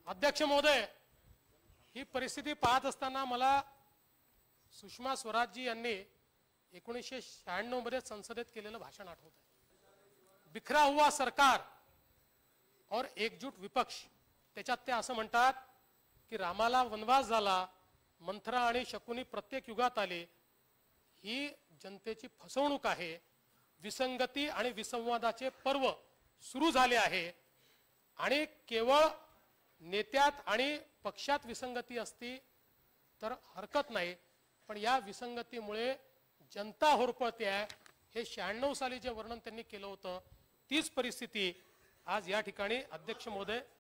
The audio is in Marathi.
अध्यक्ष महोदय, ही परिस्थिती पाहत असताना मला सुषमा स्वराजजी यांनी 1996 मध्ये संसदेत केलेलं भाषण आठवत आहे। बिखरा हुआ सरकार और एकजूट विपक्ष। त्याच्यात ते असं म्हणतात की रामाला वनवास झाला, मंथरा आणि शकुनी प्रत्येक युगात आले, ही जनतेची फसवणूक आहे, विसंगती आणि विसंवादाचे पर्व सुरू झाले आहे आणि केवळ नेत्यात आणि पक्षात विसंगती असती तर हरकत नाही, पण या विसंगतीमुळे जनता होरपळते आहे। हे 96 साली जे वर्णन त्यांनी केलं होतं तीच परिस्थिती आज या ठिकाणी अध्यक्ष महोदय